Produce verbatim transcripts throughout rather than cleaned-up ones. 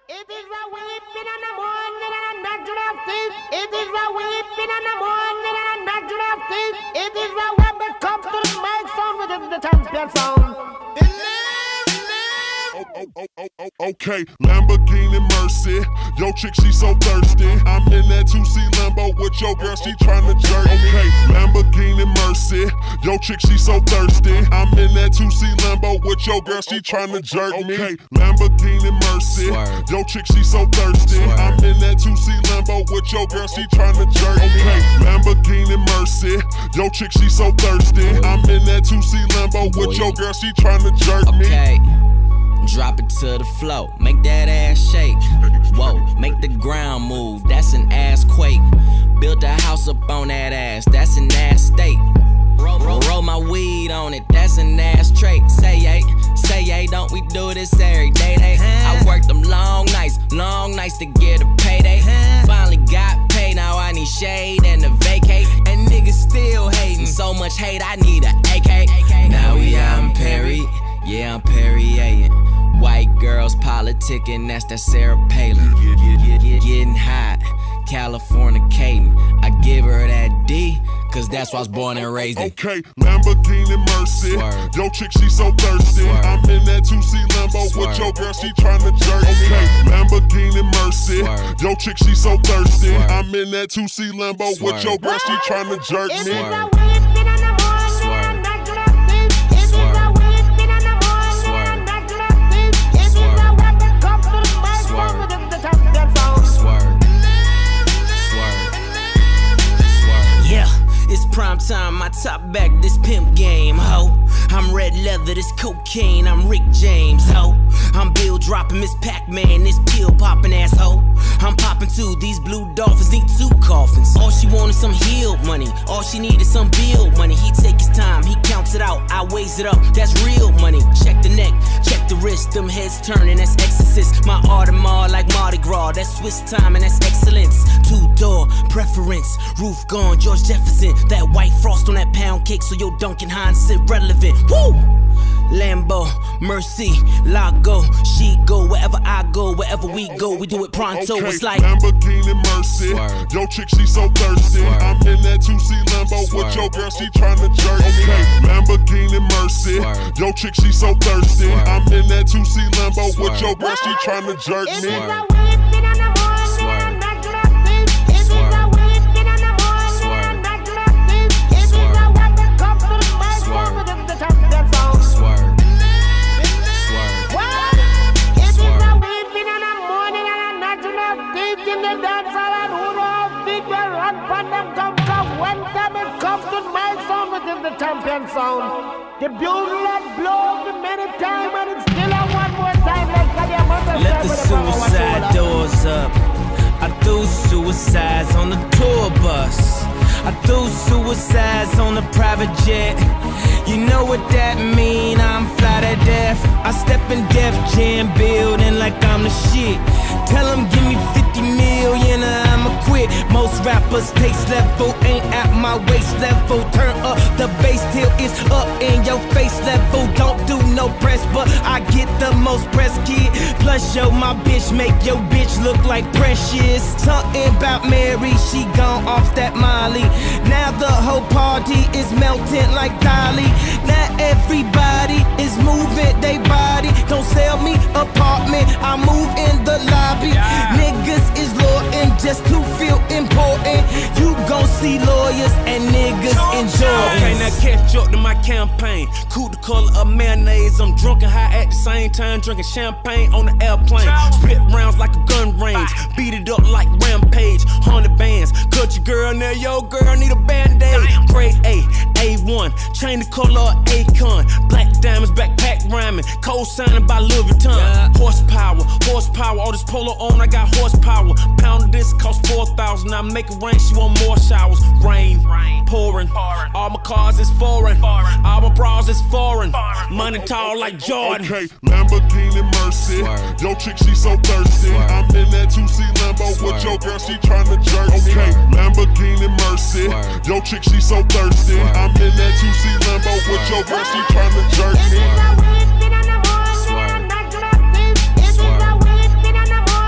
It is a weeping in the morning and a natural thief. It is a weeping in the morning and a natural thief. It is a when we come to the mic sound within the champion sound. Oh, oh, oh, oh, oh, okay, Lamborghini Mercy. Yo, chick, she so thirsty. I'm in that two C Lambo with your girl, she tryna jerk me. Okay, Lamborghini Mercy. Yo, chick, she so thirsty. I'm in that two C Lambo with your girl, she tryna jerk me. Okay, Lamborghini Mercy. Yo, chick, she so thirsty. I'm in that two C Lambo with your girl, she tryna jerk me. Okay, Lamborghini Mercy. Yo, chick, she so thirsty. I'm in that two C Lambo with your girl, she tryna jerk me. Okay. Drop it to the floor, make that ass shake. Whoa, make the ground move, that's an ass quake. Build a house up on that ass, that's an ass state. Roll, roll, roll my weed on it, that's an ass trait. Say yay, say yay, don't we do this every day? They, I worked them long nights, long nights to get a payday. Finally got paid, now I need shade and a vacate. And niggas still hating, so much hate, I need a A K. Now we out in Perry, yeah, I'm Perrier. White girls politicking, that's that Sarah Palin. Getting hot, Californicating. I give her that D, cause that's why I was born and raised in. Okay, Lamborghini Mercy. Swerve. Yo, chick, she so thirsty. Swerve. I'm in that two C Lambo Swerve. With your girl, she tryna jerk me. Okay, Lamborghini Mercy. Swerve. Yo, chick, she so thirsty. Swerve. I'm in that two C Lambo Swerve. With your girl, she tryna jerk me. Swerve. Prime time, my top back, this pimp game, ho. I'm red leather, this cocaine, I'm Rick James, ho. I'm Bill dropping Miss Pac-Man, this pill popping asshole. I'm popping too, these blue dolphins need two coffins. All she wanted some healed money, all she needed some bill money. He take his time, he counts it out, I weighs it up, that's real money. Check the neck, check the wrist, them heads turning, that's exorcist. My Audemars like Mardi Gras, that's Swiss time and that's excellence. Two-door preference, roof gone, George Jefferson. That white frost on that pound cake, so your Duncan Hines is irrelevant. Woo! Lambo, Mercy, Lago, she go wherever I go, wherever we go, we do it pronto. Okay, it's like Lamborghini Mercy. Swerve. Yo, chick, she so thirsty. Swerve. I'm in that two C Lambo Swerve. With your girl, she tryna jerk me. Okay, Lamborghini Mercy. Swerve. Yo, chick, she so thirsty. Swerve. I'm in that two C Lambo Swerve. With your girl, she tryna jerk me. Swerve. Champion sound. The bugle that blows the many times and it's still on one more time. Like let the suicide doors up. I do suicides on the tour bus. I do suicides on the private jet. You know what that mean, I'm fly to death. I step in Def Jam building like I'm the shit. Tell them give me fifty million or I'ma quit. Most rappers taste level ain't at my waist level. Turn up the bass till it's up in your face level. Don't do no press, but I get the most press, kid. Plus yo, my bitch make your bitch look like Precious. Something about Mary, she gone off that Molly. Now the whole party is melting like Dolly. Now everybody is moving they body. Don't sell me apartment, I move in the lobby. Yeah. Niggas is loyal just to feel important. You gon' see lawyers and niggas enjoy. Okay, now catch up to my campaign. Cool the color of mayonnaise. I'm drunk and high at the same time, drinking champagne on the airplane. Spit rounds like a gun range, beat it up like Rampage. Hundred bands, cut your girl now, yo girl need a band-aid. Grade A, A one, chain the color of Akon. Black diamonds, backpack rhyming, co-signing by Louis Vuitton. Yeah. Horsepower, horsepower, all this polo on, I got horsepower. Pound of this cost four thousand, I make it rain, she want more showers. Rain, rain pouring, pouring. All my cars is foreign, foreign. All my bras is foreign, foreign. Money tall like Jordan. Okay, Lamborghini Mercy. Swerve. Yo, chick, she so thirsty. Swerve. I'm in that two C Lambo Swerve. With your girl, she tryna jerk me. Okay, Lamborghini Mercy. Swerve. Yo, chick, she so thirsty. Swerve. I'm in that two C Lambo Swerve. With your girl, she tryna jerk me. Swerve. Swerve. Swerve.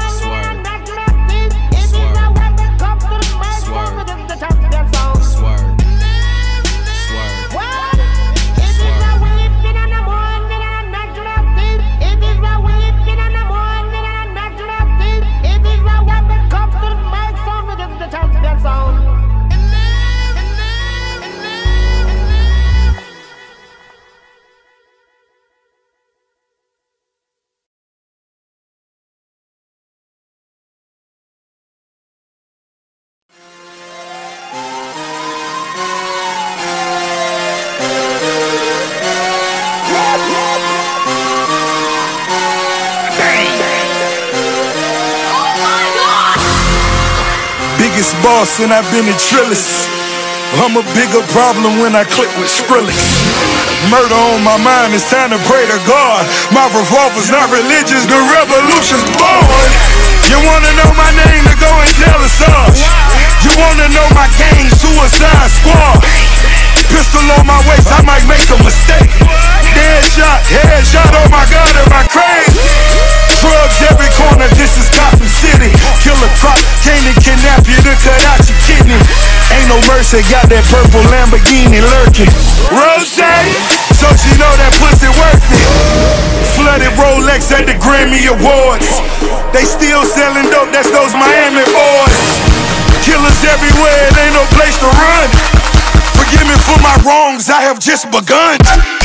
biggest boss and I've been a trillist. I'm a bigger problem when I click with Skrillex. Murder on my mind, it's time to pray to God. My revolver's not religious, the revolution's born. You wanna know my name, to go and tell us all. You wanna know my gang, Suicide Squad. Pistol on my waist, I might make a mistake. Dead shot, head shot, oh my God, am I crazy? Drugs every corner, this is Gotham City. Killer crop, came to kidnap you to cut out your kidney. Ain't no mercy, got that purple Lamborghini lurking. Rose, so she know that pussy worth it. Flooded Rolex at the Grammy Awards. They still selling dope, that's those Miami boys. Killers everywhere, it ain't no place to run. Forgive me for my wrongs, I have just begun.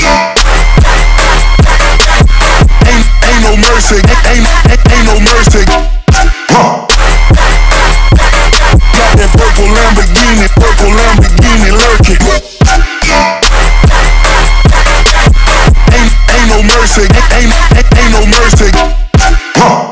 Ain't, ain't no mercy, ain't, ain't, ain't no mercy. Huh. Got that purple Lamborghini, purple Lamborghini lurking. Ain't, ain't no mercy, ain't, ain't, ain't no mercy. Huh.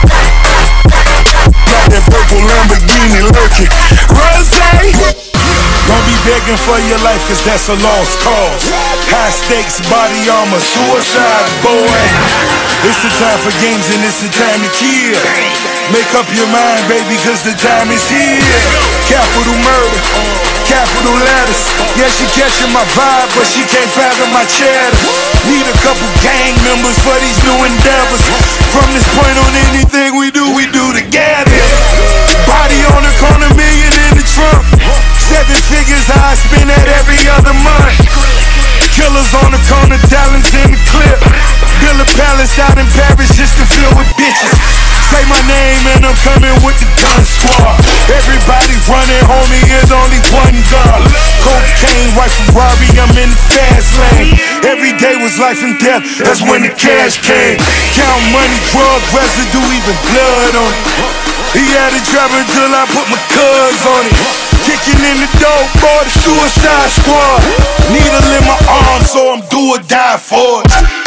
Got that purple Lamborghini lurking. Rose, don't be begging for your life, cause that's a lost cause. High stakes, body armor, suicide, boy. It's the time for games and it's the time to kill. Make up your mind, baby, cause the time is here. Capital murder, capital letters. Yeah, she catching my vibe, but she can't fathom my cheddar. Need a couple gang members for these new endeavors. From this point on, anything we do, we do together. Body on the corner, million in the trunk. Seven figures I spend that every other month. Killers on the corner, talents in the clip. Build a palace out in Paris just to fill with bitches. Say my name and I'm coming with the gun squad. Everybody running, homie, is only one God. Cocaine, white Ferrari, I'm in the fast lane. Every day was life and death, that's when the cash came. Count money, drug residue, even blood on it. He had it dropping till I put my cuz on it. Kicking in the door, boy, the Suicide Squad. Needle in my arm, so I'm do or die for it.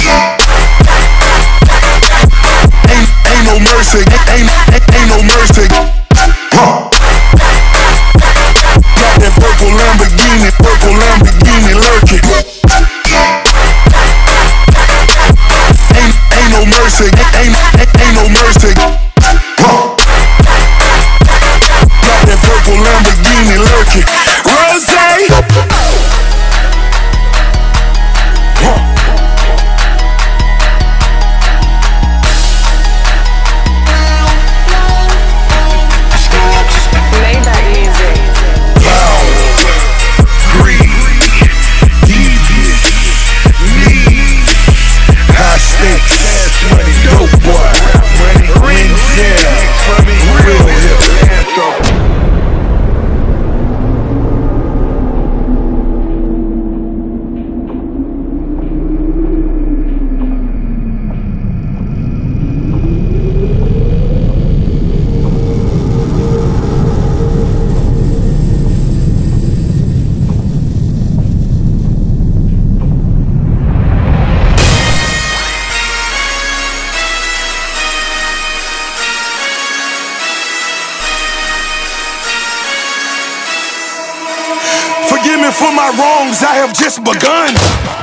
Ain't, ain't no mercy, ain't, ain't, ain't no mercy. Huh. Got that purple Lamborghini, purple Lamborghini lurking. Ain't, ain't no mercy, ain't, ain't, ain't no mercy. Huh. Got that purple Lamborghini lurking. Rose. Forgive me for my wrongs, I have just begun.